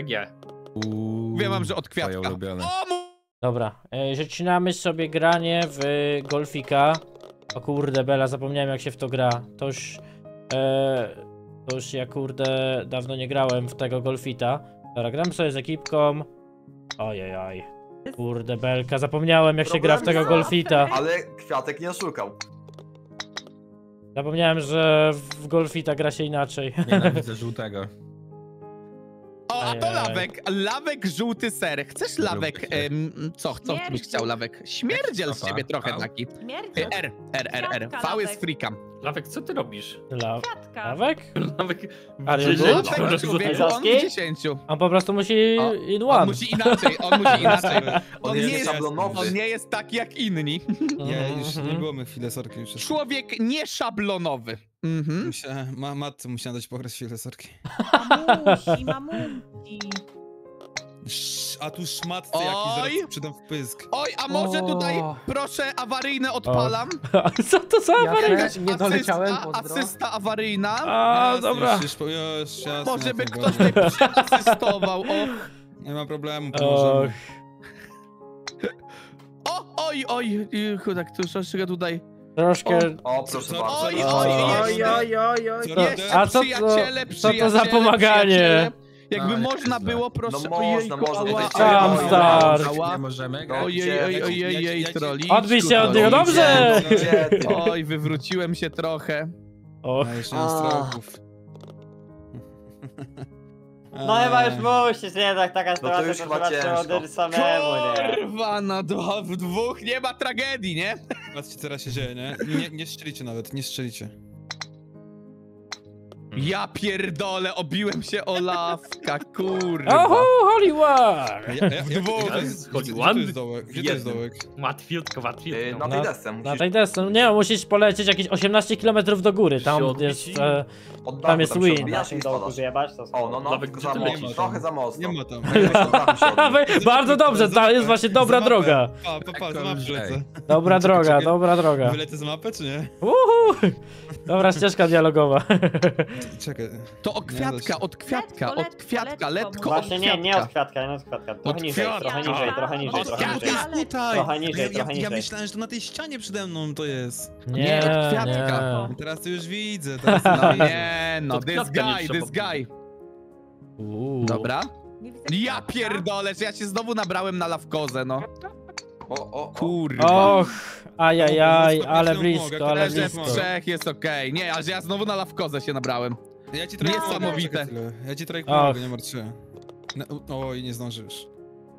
Nie. Wiem wam, że od Twoje kwiatka. ulubione. Dobra, zaczynamy sobie granie w golfika. O kurde, Bela, zapomniałem jak się w to gra. To już ja kurde dawno nie grałem w tego golfita. Dobra, gram sobie z ekipką. Ojej. Kurde, Belka, zapomniałem jak się gra w tego golfita. Ale kwiatek nie oszukał. Zapomniałem, że w golfita gra się inaczej. Nienawidzę żółtego. O, a to Ajajaj. lawek żółty ser. Chcesz lawek, co byś chciał lawek? Śmierdziel z ciebie trochę taki. Śmierdziel. R. V jest freakam. Lawek, co ty robisz? Kwiatka. Lawek? Lawek Ale w 10 lawek, Lawek, człowieku, on w 10. On po prostu musi in On one. musi inaczej. On jest nieszablonowy. On nie jest taki jak inni. Nie, już nie było my chwilę sorki już. Człowiek nieszablonowy. Mhm. Matce musiałem dać pograć chwilę sorki. Mamusi. A tu szmatce jakiś Oj. zaraz przydam w pysk. Oj, a może tutaj proszę awaryjne odpalam? Co to za awaryjka? też nie doleciałem, pozdro. Asysta awaryjna. A, dobra. Już, jasne, Może by dobra. ktoś tutaj przyasystował. Nie ma problemu, Och. pomożemy. Oj, tak tu troszeczkę tutaj. Troszkę... O, proszę Co- bardzo. Oj, Co robię? A co to- przyjaciele, co to za pomaganie? przyjaciele. Jakby Ale można źle. było, proszę. No można, ojejku, można. ała, Tam ała, start. ała. Nie możemy. Ojej, troli. Odbij się od niego, dobrze! Gdzie ty? Oj, wywróciłem się trochę. O, Ja jeszcze mam strachów. No chyba już musisz, nie? Taka to sytuacja, już to chyba trzeba ciężko. przełożyć samemu, nie? Kurwa, no w dwóch nie ma tragedii, nie? Patrzcie, co teraz się dzieje, nie? Nie strzelicie nawet, nie strzelicie. Ja pierdolę, obiłem się o lawka, kurwa. oho, Holy War! dwóch. Gdzie to jest dołek? Gdzie to jest dołek? Łatwiutko. Na tej desce Na musisz tej desce, nie, musisz polecieć jakieś 18 km do góry, tam Się odbić jest... i- od tam jest się win. odbijasz Naszym i dołku spadasz. zjebać, to O, no, Nawet tylko gdzie za ty mocno, lecisz? trochę za mocno. Nie ma tam. Bardzo dobrze, to jest właśnie dobra droga. Pa, za mapę lecę. Dobra droga, dobra droga. Wylecę z mapy, czy nie? Uhu. Dobra ścieżka dialogowa. Czekaj. To od kwiatka, letko, Właśnie nie od kwiatka, nie od kwiatka. Trochę Od niżej, kwiatka. trochę niżej, trochę niżej, Od trochę kwiatka. niżej. Tutaj! Trochę niżej, trochę Ja niżej. myślałem, że to na tej ścianie przede mną to jest. Nie, od kwiatka. Teraz to już widzę. Teraz No nie, no, Od this kwiatka nie guy, trzeba this guy. Uuu. Dobra. Ja pierdolę, że ja się znowu nabrałem na lawkozę, no. O. Kurwa. Och, ajajaj, ale Mogę, blisko, ale Ale że blisko. w trzech jest okej. Nie, a że ja znowu na lawkozę się nabrałem. Ja ci trochę Niesamowite. pomogę, chwilę. Ja ci trochę Och. pomogę, nie martw się. Oj, nie zdążysz.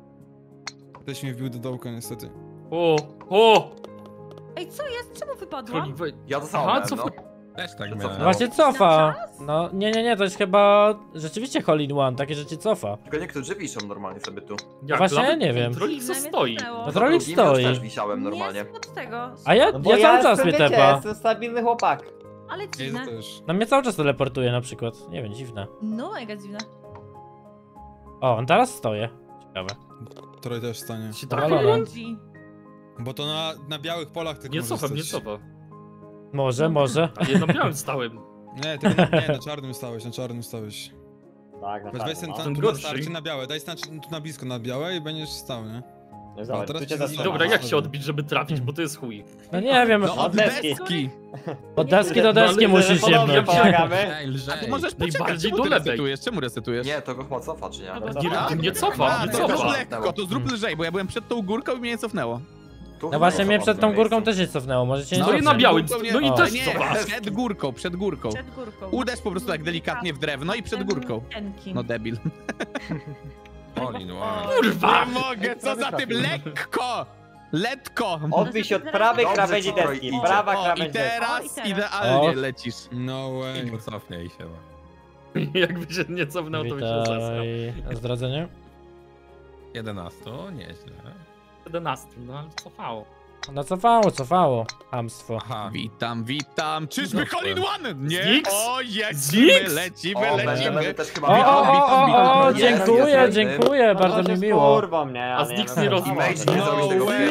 Ktoś mnie wbił do dołka, niestety. O! Ej, co jest? Czemu wypadłam? Ja to samo Aha, miałem, co no. Też tak miałem. miałem. Właśnie cofa. No, nie, to jest chyba rzeczywiście hole in one, takie, że cię cofa. Tylko niektórzy wiszą normalnie sobie tu. Właśnie ja nie wiem. Trolik co stoi. No to Rolik Drugim stoi. już też wisiałem normalnie. Nie, od tego. A ja No bo cały czas jestem, mnie wiecie, tepa. jestem stabilny chłopak. Ale Ja dziwne. też. No mnie cały czas teleportuje na przykład. Nie wiem, dziwne. No, mega dziwne. O, on teraz stoję. Ciekawe. Trochę też stanie. Się Dobra. tak Ludzi. Bo to na białych polach tylko Nie może cofam, nie stać. cofam. Może. A ja na białym stałem. Nie, tylko na czarnym stałeś, na czarnym stałeś. Tak, na Weź pewno, ten no. tam Ten tu na gorszy. starcie na białe, daj tu na blisko na białe i będziesz stał, nie? No zobacz, teraz tu cię cię zastanawia. zastanawia. Dobra, jak się odbić, żeby trafić, bo to jest chuj. No nie wiem, No od deski. deski. od deski do deski No, ale musisz Podobnie jebnąć. pomagamy. Ej, lżej. A ty możesz poczekać, Najbardziej czemu do ty lewej. resetujesz? Czemu resetujesz? Nie, to go chyba cofa, czy nie? Albo Co? dziwne. Nie cofa, nie to zrób cofa. lekko, to zrób lżej, bo ja byłem przed tą górką i mnie nie cofnęło. Tu No właśnie chyba mnie cofam przed w tą tym górką miejscu. też się cofnęło, możecie nie No i na cofnąć. białym, Górką no i O. też Nie, cofa. przed górką, przed górką. Przed górką. Uderz po prostu tak delikatnie w drewno i przed górką. Tenki. No debil. All in one. Kurwa! Nie mogę, co za tym, lekko! Letko! Odbij się od prawej Dobrze, krawędzi Troy, deski. idzie. Prawa O, i krawędź deski. teraz O, i teraz. idealnie Och. lecisz. No way. Cofnij się. Jakby się nie cofnął, to by się zesrał. Witaj, zdradzenie? 11, nieźle. 11, no ale cofało. No cofało, hamstwo. Aha. Witam. Czyżby Hole in One? Nie. Zix? O, lecimy, Zix? lecimy, O, lecimy. będę też chyba O, widział. dziękuję, Jest, dziękuję, bardzo No mi to się miło. Kurwą, nie? A z Nix nie rozmawia. No Nie zrobisz tego way,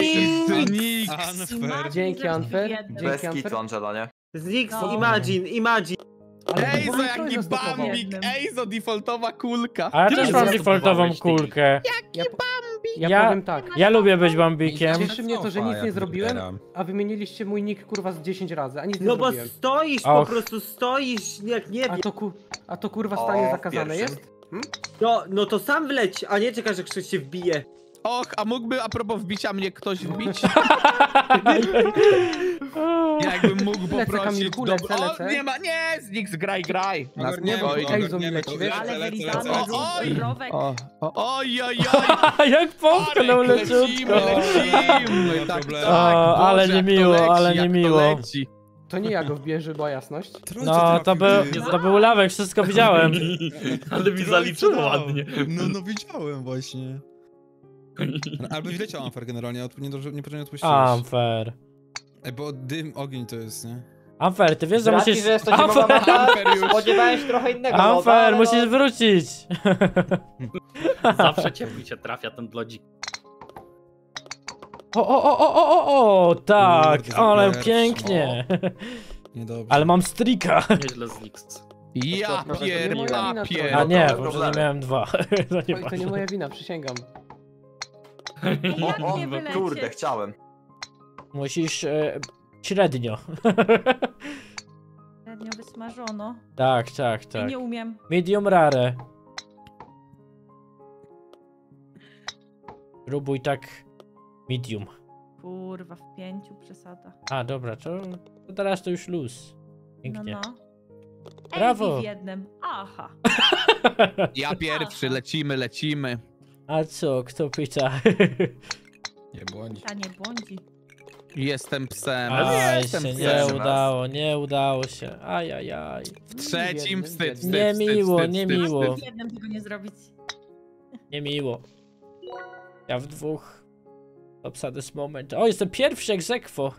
Nix. Nix. Unfair. Dzięki, Unfair. Bez kitu, Angela, nie? Zix, No. Imagine. Ejzo, jaki bambik! Ejzo, defaultowa kulka! A ja Ty też mi mam zastosowałeś defaultową ty. kulkę. Ja powiem tak. Ja lubię być bambikiem. Cieszy mnie to, że nic nie zrobiłem, a wymieniliście mój nick kurwa z 10 razy, a nic nie No bo zrobiłem. stoisz, po Och. prostu stoisz, jak nie wiem. A to kurwa stanie O, zakazane pierwszym. jest? No to sam wleć, a nie czekasz, że ktoś się wbije. Och, a mógłby a propos wbicia mnie ktoś wbić? Jakbym mógł Lecę, poprosić... Kamilku, lecę, O, lecę. nie ma, nie! Zniks, graj! Nas nie Ogarniemy boi. to, Ej, ogarniemy to. wiesz? Ale Lecę, wylizany lecę. Oj! rowek. Oj! Jak popchnął Arek, lecimy! Nie ma Tak, problemu. tak, O, Boże, ale jak to niemiło, leci, ale jak to niemiło. leci. To nie ja go wbiję, żeby była jasność. Trójce No, trafił, ty. to był lawek, wszystko widziałem. Ale mi zaliczyło ładnie. No widziałem właśnie. Albo źle cię Amfer generalnie, nie odpuściłeś. Unfair. Ej, bo dym, ogień to jest, nie? Unfair, ty wiesz, że Z racji, musisz... że jest to zimowa Unfair, mapa, spodziewałem się trochę innego loda, Unfair, ale musisz no, wrócić. Zawsze ciepły się trafia ten blodzik. O, tak, Kurde, ale pierwszy. pięknie. Niedobrze. Ale mam streaka. Nieźle z Nix. Ja pierdapię. A nie, Problemy. może nie miałem dwa. To nie To nie moja wina, przysięgam. Jak O, nie wylecieć? kurde, chciałem. Musisz średnio. Średnio wysmażono. Tak. Ja nie umiem. Medium rare. Próbuj tak medium. Kurwa, w 5 przesada. A, dobra, to teraz to już luz. Pięknie. No. Brawo. Ej, w jednym. Aha. Ja pierwszy, lecimy. A co, kto pyta? Nie błądź. Ta nie błądzi. Jestem psem. Aj, Jestem się psem. nie udało się. Ajajaj. W trzecim wstyd. Niemiło, niemiło. W jednym tego nie zrobić. Niemiło. Ja w dwóch. Obsadys moment. O, jestem pierwszy egz aequo.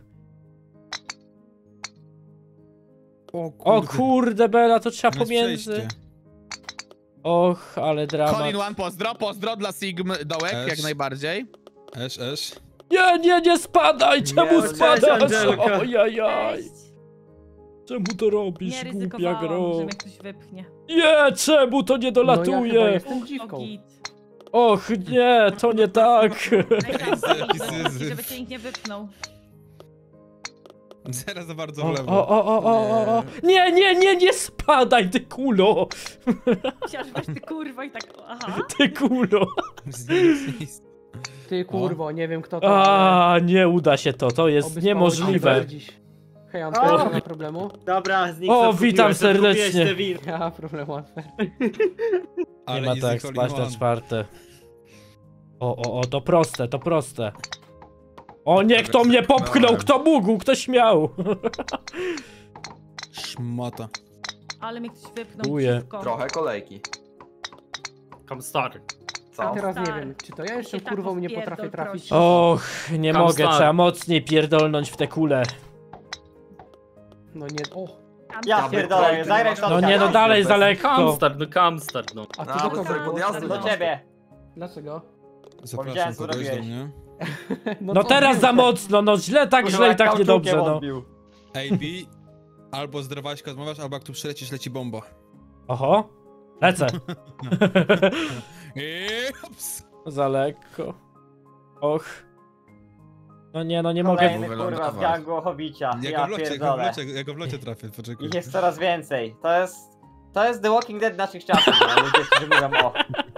O kurde, Bela, to trzeba No pomiędzy. przejście. Och, ale dramat. Colin One, pozdro dla Sigm dołek, Też. jak najbardziej. Esz. Nie spadaj! Czemu cześć, spadasz? Angelka. Ojajaj. Cześć. Czemu to robisz, Nie głupia ryzykowałam, gro? że mnie ktoś wypchnie. Nie, czemu to nie No ja chyba dolatuje? jestem O, dziwką. git. Och, nie, to nie tak. Daj tam Jaki syzyf, syzyf. żeby cię nikt nie wypchnął. Zaraz za bardzo w lewo. O. Nie spadaj, ty kulo. Myślałam, że weź ty kurwa i tak, aha. Ty kulo. Nic. Ty kurwo, nie wiem kto to, ale A, nie uda się to, to oby jest spało niemożliwe. ci dziś. Hej, Antoine, nie ma problemu? Dobra, z nich O, witam serdecznie. Ja mam problem łatwy. Nie ma tak, spać na czwarte. O, to proste. O nie, kto mnie popchnął, kto mógł, kto śmiał. Szmata. Ale mnie ktoś wypchnął Uje. szybko. Trochę kolejki. Come star. Co? A teraz nie Stary. wiem, czy to ja jeszcze Się tak kurwą nie wpierdol, potrafię trafić. proszę. Och, nie Come mogę, star. trzeba mocniej pierdolnąć w te kule. No nie, o. Tam Ja tam. pierdolę, zagraj w No nie, no dalej za lekko. Camstar, no. A ty A, do bo kogo sobie było? podjazdy Do ciebie. Dlaczego? Zapraszam Powiedziałem, co kogoś do robiłeś. mnie. No co teraz ty? za mocno, no źle tak i tak niedobrze, no. Odbił. AB, albo z Drewaśka rozmawiasz, albo jak tu przylecisz, leci bomba. Oho, lecę. Ups. Za lekko. Och. No nie mogę. Kolejny kurwa z gangu Hobbicia. Ja pierdolę. Ja go w locie trafię, poczekaj. Ich jest coraz więcej. To jest The Walking Dead naszych czasów, no, ludzie, którzy mówią o.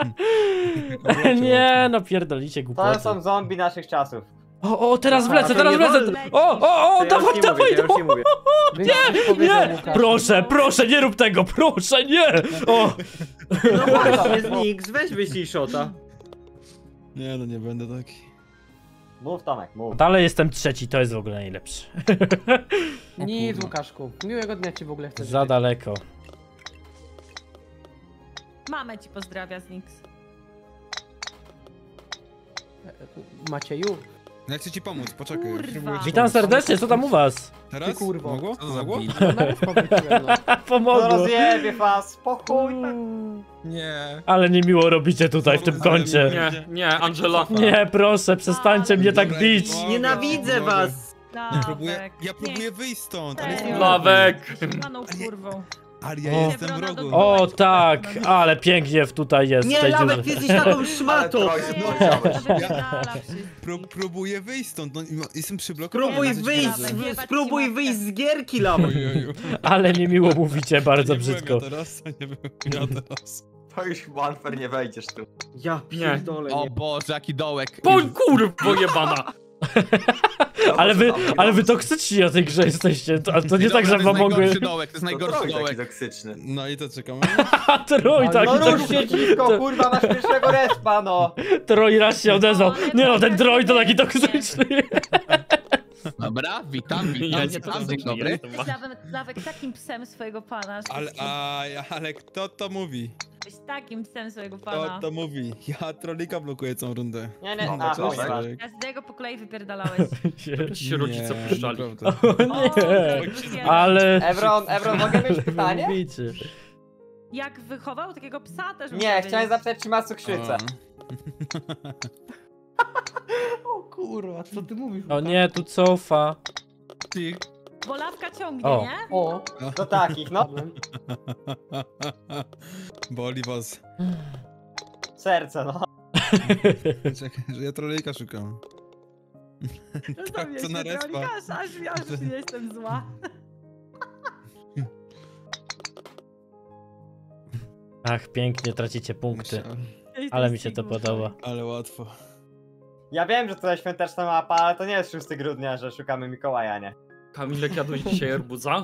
Nie, no pierdolicie To głupoty. są zombie naszych czasów. O, teraz A, wlecę, to teraz nie wlecę. wolno. O, To ja już dawaj, nie mówię, to ja już nie mówię. nie. Proszę, nie rób tego, proszę, nie. O, No właśnie, z Nix, weź wyślij shota. Nie, no nie będę taki. Mów Tomek, mów. dalej jestem trzeci, to jest w ogóle najlepsze. Nic, kurwa. Łukaszku. Miłego dnia ci w ogóle chcę Za życzyć. daleko. Mamę ci pozdrawia z Nix. Macieju, No ja chcę ci pomóc, poczekaj. Kurwa. spróbuję ci Witam pomóc. serdecznie, co tam u was? Teraz? Ty kurwo. Mogło? Co za Mogło? bil? no na ryżko wróciłem, no. No Pomogło. rozjebie was, spokój. Nie. Ale niemiło robicie tutaj w tym kącie. Nie, Angela. Nie, proszę, przestańcie mnie tak Dobra, bić. dobra. Nienawidzę was. Ja próbuję wyjść stąd, ale Serio? jestem Lawek. Jesteś paną kurwą. Ale ja O. jestem w rogu. O tak, ale pięknie tutaj jest. w Nie, tej Lawek, dziurze. ty jesteś taką Ale szmatą! Troj Próbuję wyjść stąd, no, jestem przyblokowany. Spróbuj Nie, wyjść, Lawek, spróbuj jebać ci wyjść z gierki, Lawek! Ojeju. Ale niemiło mówicie, bardzo Nie byłem brzydko. Ja teraz, nie byłem ja teraz. To już chyba unfair nie wejdziesz tu. Ja pierdolę, O nie. Boże, jaki dołek. Poń kurwo jebana! Ale wy toksyczni na tej grze jesteście, to nie tak, że wam To jest mogły... najgorszy dołek, to jest To najgorszy Troj taki dołek. toksyczny. No i to czekamy. A Troj tak, No tak, rusz się dziwko, kurwa, masz pierwszego respa, no! Troj raz się odezwał. Nie no, ten Troj to taki toksyczny. Dobra, witam, Ja witam, nie witam, to dzień dobry. Jesteś Lawek takim psem swojego pana. Ale kto to mówi? Jesteś takim psem swojego Kto pana. to mówi? Ja trolika blokuję całą rundę. Nie, nie, No, a, co, kurwa. tak? Każdego po kolei wypierdalałeś. Ci się rodzice Nie, puszczali. naprawdę. Nie, ale... Evron, mogę mieć pytanie? Mówicie. Jak wychował takiego psa też Nie, musiał chciałem wiedzieć. zapytać, czy ma cukrzycę. O kurwa, co ty mówisz? O nie, tu cofa. Bo Lawka ciągnie, O. nie? O, Do takich, no. Boli was. Serce, no. Czekaj, że ja trolika szukam. Tak, co na respa. Aż nie jestem zła. Ach, pięknie, tracicie punkty. Myślałem, Ale mi się to podoba. Ale łatwo. Ja wiem, że to jest świąteczna mapa, ale to nie jest 6 grudnia, że szukamy Mikołaja, nie? Kamilek, jadłeś dzisiaj arbuza?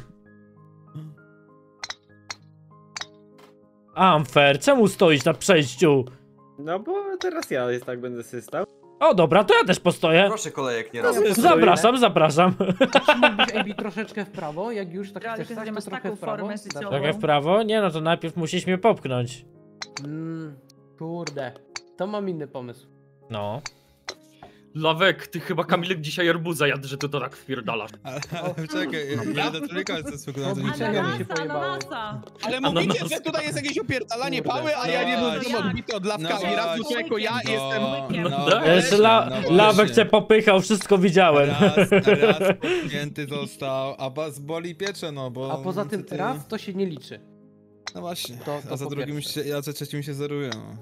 Amfer, czemu stoisz na przejściu? No bo teraz ja tak będę systał. O dobra, to ja też postoję. Proszę kolejek nie raz. Zapraszam, zapraszam. czy mógłbyś AB troszeczkę w prawo? Jak już tak Realnie chcesz to stać, to masz trochę taką w prawo. formę życiową. Trochę w prawo? Nie no, to najpierw musisz mnie popchnąć. Kurde, to mam inny pomysł. No. Lawek, ty chyba Kamilek dzisiaj arbuza jadł, że ty to tak wpierdalasz. Ale czekaj, ja do trolika jestem spokojny, to nie Obliczenia mi czekam. się pojebało. Ananasa! Ale mówicie, że tutaj jest jakieś opierdalanie Kurde. pały, a ja nie No byłem jak? odbity od lawka No i raz właśnie. człowieku, ja No. jestem... No no, weź, Lawek właśnie. cię popychał, wszystko widziałem. Raz popchnięty został, a was boli piecze, no bo... A poza tym ty- raz to się nie liczy. No właśnie, To a za po drugim pierwsze. się, a za trzecim się zeruje, no.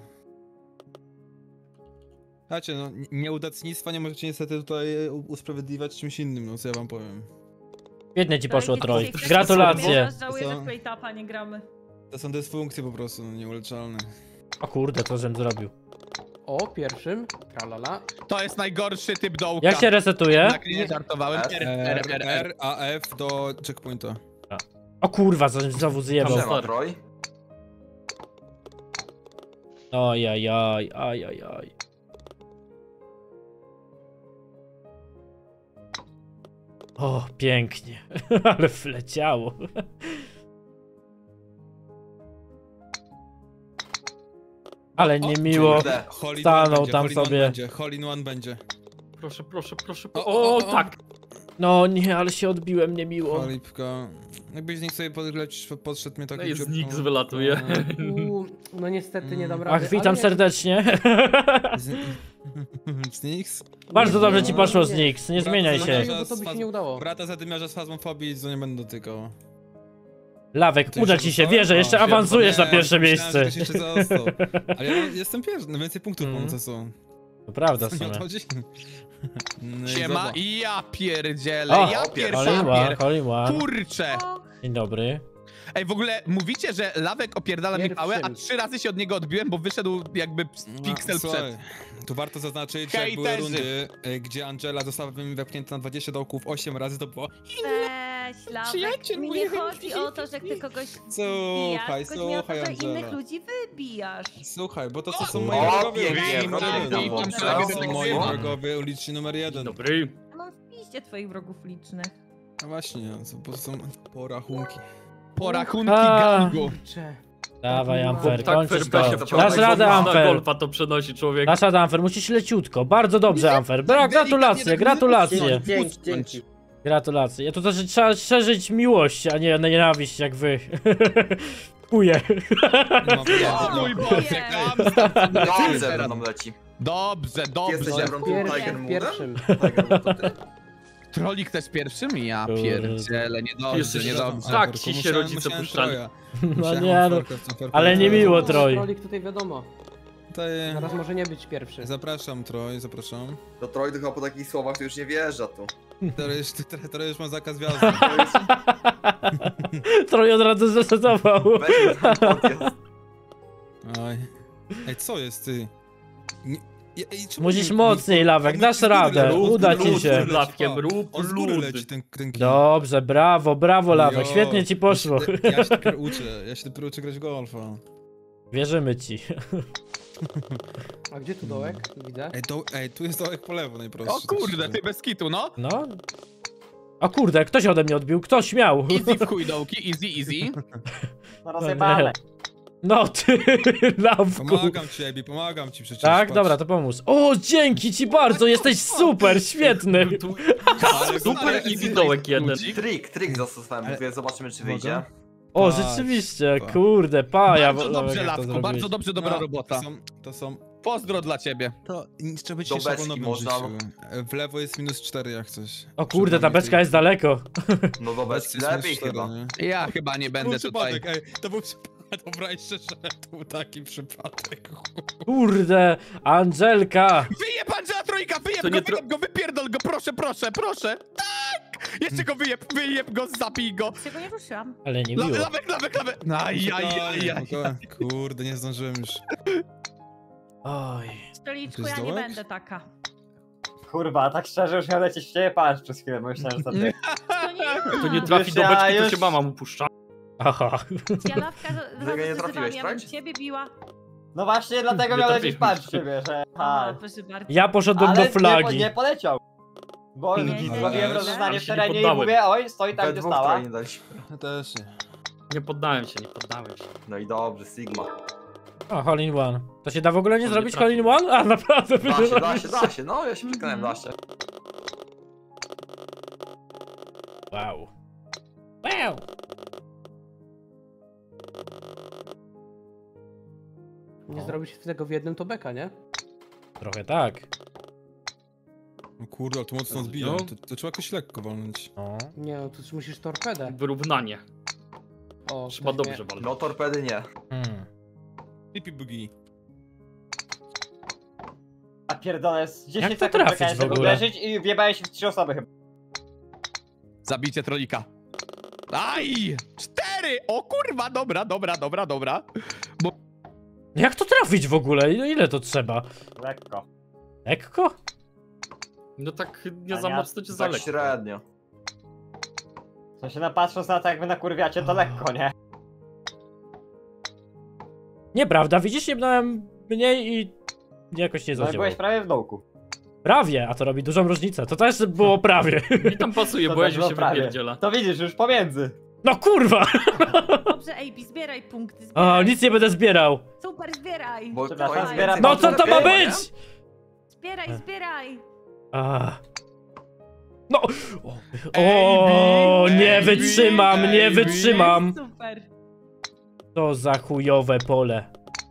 Słuchajcie, no, nieudacnictwa nie możecie niestety tutaj usprawiedliwiać czymś innym, no co ja wam powiem. Świetnie ci poszło, Troj. Dzisiaj Gratulacje. aż żałuję, że Co? w Playtapa nie gramy. To są dysfunkcje po prostu, no, nieuleczalne. O kurde, co żem zrobił. O, pierwszym, tralala. To jest najgorszy typ dołka. Jak się resetuje? Tak, nie żartowałem. R, A, F do checkpointa. O kurwa, znowu zjebał. Siema, Troj. Ojajaj, ajajaj. O, pięknie. Ale wleciało. Ale niemiło. Kurde. Hole in Stanął one będzie, tam hole in one sobie. będzie, hole in one będzie. Proszę, proszę, proszę. O, tak. No nie, ale się odbiłem niemiło. Cholipka. Jakbyś z nich sobie podszedł mnie tak... No i dziób- Znix wylatuje. No niestety nie dam rady. Ach, witam ale serdecznie. Znix? Bardzo dobrze ci poszło, Nie. Znix. Nie zmieniaj się. Bo to by się nie udało. Brata zadymiarza z fazmofobii, co nie będę dotykał. Lawek, To uda jeszcze ci się, zostało? wierzę, jeszcze No, awansujesz nie, na pierwsze myślałem, że miejsce. ktoś jeszcze został. Ale ja jestem pierwszy, no więcej punktów mam, co są. To prawda w Co nie sumie. odchodzi? No i Siema zobacz. i ja pierdzielę, O, ja Hollywood, Hollywood. Kurczę! O, Dzień dobry. Ej, w ogóle mówicie, że Lawek opierdala mi pałę, a Pierwszym. 3 razy się od niego odbiłem, bo wyszedł jakby piksel No, słuchaj, przed. tu warto zaznaczyć, że jak były Hejterzy. rundy, gdzie Angela została wepchnięta na 20 dołków 8 razy, to było weź, Lawek. Przyjaciel Mi mój. nie chodzi o to, że ty kogoś Słuchaj, wbijasz, tylko mi o to, słuchaj, że innych Angela. ludzi wybijasz. Słuchaj, bo to są O, moi wrogowie pięknie, uliczni numer wrogowie jeden. tam To włączają. są moi wrogowie uliczni numer jeden. Dobry. Mam w piście twoich wrogów licznych. No właśnie, to są porachunki. Porachunki A. gangu. Kurczę. Dawaj, Amfer, Tak kończysz Ferba się to. wciąga. Dasz radę, Na Amfer. golfa to przenosi człowiek. Dasz radę, Amfer, musisz leciutko. Bardzo dobrze, Amfer. Gratulacje, gratulacje. Dzięki. Gratulacje. Ja tu też trzeba szerzyć miłość, a nie nienawiść, jak wy. Chuje. No, Mój Nie. Boże, Dobrze, ze mną leci. Dobrze, Ty dobrze. jesteś Ebron Pierwszy, Tiger Moodem? Pierwszym. Tiger Mood to ty? Trolik też pierwszym? Ja Kurde. pierdzielę, niedobrze, Jesteś- niedobrze. Tak ci się rodzice Musiałem puszczali. Troja. No Musiałem nie no, Farka w tym Farku. ale nie miło, Troj. Trolik tutaj wiadomo. Zaraz może nie być pierwszy. Zapraszam, Troj, zapraszam. To Troj chyba po takich słowach to już nie wjeżdża tu. Teraz już ma zakaz wjazdu. Troj od razu zresetował. Weźmy ten podcast. Oj. Ej, co jest, ty? Czemu Musisz nie- mocniej, Lawek, on dasz z góry radę, leci, uda z ci góry się. leci, Lawkiem, pa. rób On z góry ludy. leci ten kij. Dobrze, brawo, brawo, Lawek, Jo, świetnie ci poszło. Ja się dopiero uczę grać w golfa. Wierzymy ci. A gdzie tu dołek? Widzę. Ej, tu jest dołek po lewo najprostszy. O kurde, ty bez kitu, no. No. O kurde, ktoś ode mnie odbił, kto śmiał? Easy w chuj dołki, easy. No rozjebane. No ty, Lawku. Pomagam ci przecież. Tak, patrz. dobra, to pomóż. O, dzięki ci bardzo, jesteś super, świetny. Tu Ale super ale- i widołek jeden. Trik zastosowałem, Ale- mówię, zobaczymy czy Mogę? wyjdzie. O, Patrz, rzeczywiście, pa. kurde, ja Bardzo dobrze, Lawku, bardzo dobrze, dobra No, robota. To są... Pozdro dla ciebie. To trzeba być Do jeszcze beczki wolnowym można. życiu. W lewo jest -4 jak coś. O kurde, ta beczka jest daleko. No dobra, Beczce lepiej -4, chyba. nie? Ja chyba nie To będę był tutaj. przypadek, ej, to był przypadek. Dobra, jeszcze to był taki przypadek. Kurde, Angelka. Wyjeb Angela Trójka, To nie wyjeb go, wypierdol go, proszę. Tak! Jeszcze go wyjeb go, zabij go. Się go nie ruszyłam. Ale nie miło. Lawek. Ajajajaj. Kurde, nie zdążyłem już. Oj. Stoliczku, To ja jest nie dołek? będę taka. Kurwa, tak szczerze już miał lecieć w ciebie patrz przez chwilę, bo myślałem, że to ty. To nie ja. To nie trafi do Już ja beczki, to już- się mama mu puszcza. Aha. Ja Lawka nie trafiłeś, ja bym tak? ciebie biła. No właśnie, dlatego Nie miał lecieć trafiłem. patrz w ciebie, że... A, proszę bardzo. Ja poszedłem Ale do flagi. nie poleciał. Bo Nie, nie, zrobiłem nie. rozeznanie Ale w się nie terenie i poddałem. mówię, oj, stoi tak, We gdzie dwóch stała. Troj nie daliśmy. Ja też nie. Nie poddałem się. No i dobrze, Sigma. O, hole in one. To się da w ogóle nie On nie zrobić trafi. hole in one? A, naprawdę. Da się, no ja się przekonałem, da się. Wow. Wow. Nie zrobić tego w jednym, to beka, nie? Trochę tak. No kurde, ale to mocno odbija. No. To trzeba jakoś lekko walnąć. No. Nie, no tu musisz torpedę. Wyrównanie. O, Trzeba ktoś dobrze walczyć. No torpedy nie. Pipi bugi. A pierdolę, z 10 to sekund trafić czekałem, w żeby ogóle? uderzyć i wjebałeś się w 3 osoby chyba. Zabicie Trolika. Aj! 4! O kurwa, dobra. Jak to trafić w ogóle? Ile to trzeba? Lekko. Lekko? No tak nie A za nie, mocno cię Tak zalekło. średnio. W sensie, no patrząc na to, jak wy nakurwiacie, to lekko, nie? Nieprawda, widzisz, jebnąłem mniej i jakoś nie No i zadziałało. byłeś prawie w dołku. Prawie, a to robi dużą różnicę. To też było prawie. Mi tam pasuje, To bo ja też się było prawie. wypierdziela. To widzisz, już pomiędzy. No kurwa! Dobrze, AB, zbieraj punkty. O, Zbieraj. nic nie będę zbierał. Super, zbieraj. Bo Przepraszam, to jest zbieram- więcej No co to ma torpedy, nie? być? Zbieraj. A. No! O, nie wytrzymam, nie wytrzymam! Super. To za chujowe pole.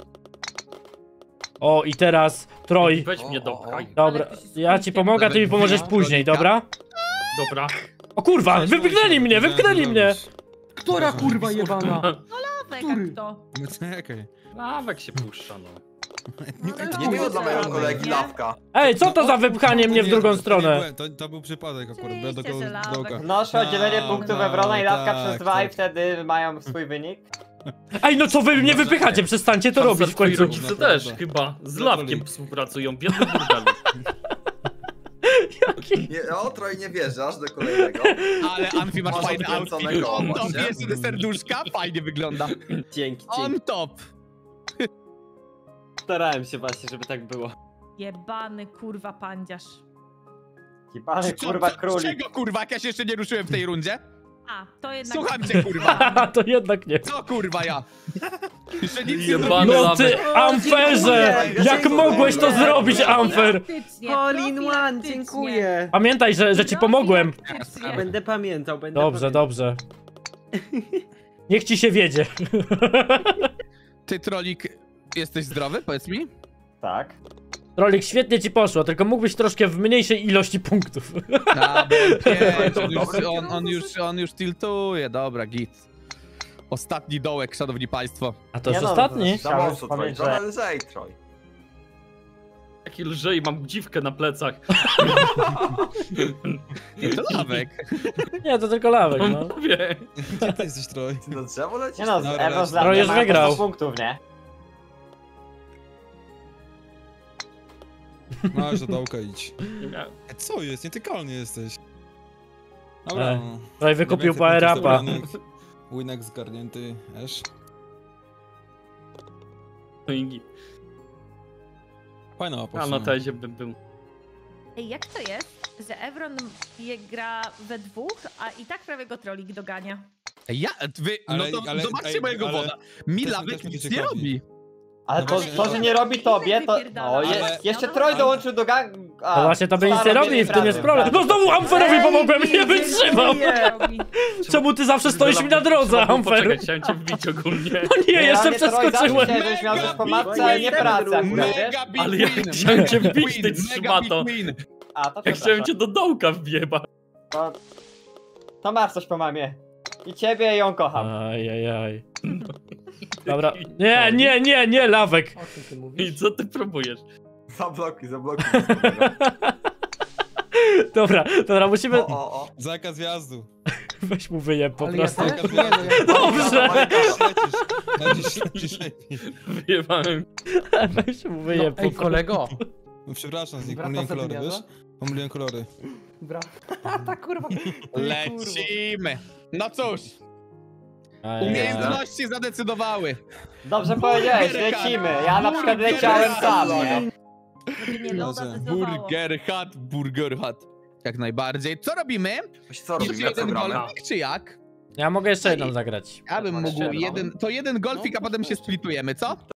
O, i teraz Troj. Weź mnie dopchaj. Dobra, ja ci pomogę, a ty mi pomożesz później, dobra? Dobra. O kurwa, wypchnęli mnie! Która kurwa jebana? Lawek, jak to? No czekaj. Lawek się puszcza, no. Nie miło dla mojego kolegi Nie? Lawka. Ej, co to za wypchanie mnie w drugą stronę? To był przypadek akurat, bo ja do Oczywiście, że Lawek. dołka. Wnoszę o dzielenie punktów Ewrona i Lawka tak, przez 2 tak. i wtedy mają swój wynik. Ej, no co wy mnie wypychacie? Przestańcie to robić w Twoi końcu. rodzice też chyba z Lawkiem współpracują. Biedny burdelu. Nie, o, Troj nie wierzasz do kolejnego. Ale Anfi masz Masz fajny odkręcone outfit. koło, On top, właśnie. jeszcze te serduszka, fajnie wygląda. Dzięki. On top. Starałem się właśnie, żeby tak było. Jebany kurwa pandziarz. Kipany, kurwa, królik. Czego kurwa, jak ja się jeszcze nie ruszyłem w tej rundzie? A, to jednak... Słucham cię kurwa. Haha, to jednak nie. Co kurwa ja? Jeszcze nic nie Jebany zrobiłem. No ty, Amferze! Jak mogłeś to zrobić, Amfer? Profilaktycznie, Hole in one, profilaktycznie. dziękuję. Pamiętaj, że ci pomogłem. Profilaktycznie. Będę pamiętał, będę Dobrze, pamiętał. dobrze. Niech ci się wiedzie. Ty Trolik, jesteś zdrowy? Powiedz mi. Tak. Trolik, świetnie ci poszło, tylko mógłbyś troszkę w mniejszej ilości punktów. On już tiltuje, dobra, git. Ostatni dołek, szanowni państwo. A to już Nie no, ostatni? Za Chciałem mocno, Troj. wspomnieć, że- Trochę lżej, Troj. Jaki lżej, mam dziwkę na plecach. To lawek. Nie, to tylko lawek, no. Mówię. Gdzie ty jesteś, Troj? Ty na drzewo lecisz? Nie no, Dobra, Ewo z Troy Lamie już ma wygrał. 100 punktów, nie? Masz do dołka idź. Nie miałem. Co jest? Nietykalny jesteś. Dobra. E, Troy wykupił Więcej power punktów upa. zebranych. Winek zgarnięty, Ash. No i Fajna mapa. a w na sumie. tezie bym był. Ej, jak to jest, że Evron gra we dwóch, a i tak prawie go Trolik dogania? No to zobaczcie mojego woda. Mi też lawek mnie nic ciekawi. nie robi. Ale to, właśnie- to, że nie robi tobie, to... Wypierdala. O, Ale- jeszcze Troj dołączył do gang... No właśnie, to by nic nie robi, w tym jest problem. No znowu Amferowi pomogłem, nie wytrzymał! Czemu ty zawsze stoisz mi na drodze, Trzeba było Amfer? poczekać, chciałem cię wbić ogólnie. No nie, jeszcze przeskoczyłem. Żebyś miał coś po matce, ale nie pracę akurat, wiesz? Mega big Ale ja win, chciałem cię mega wbić, big ty win, mega szmato. big win. A, to Ja chciałem przepraszam. cię do dołka wjebać. To masz coś po mamie. I ciebie ją kocham. Ajajaj. Dobra. Nie, lawek. O czym ty I mówisz? co ty próbujesz? Zablokuj. Dobra, musimy... O. Zakaz wjazdu. Weź mu wyjeb po Ale ja prostu. też? Nie, no ja... Dobrze. Lecisz lepiej. Wyjebałem. Weź mu No, wyjeb po ej, prostu. kolego! No przepraszam, Wraca pomyliłem za kolory, tymiana? wiesz? Pomyliłem kolory. Bra. Ta kurwa. Lecimy. No cóż, Ajajaj. umiejętności zadecydowały. Dobrze powiedziałeś, lecimy. Ja na przykład leciałem sam, nie? Żeby nie loda Dobrze. zdecydowało. Burger Hut. Jak najbardziej. Co robimy? Właśnie co Jeszcze robimy? Jak jeden gramy? golfik, czy jak? Ja mogę jeszcze jedną zagrać. Ja bym mógł Jeszcze, no. jeden golfik, a potem się splitujemy, co?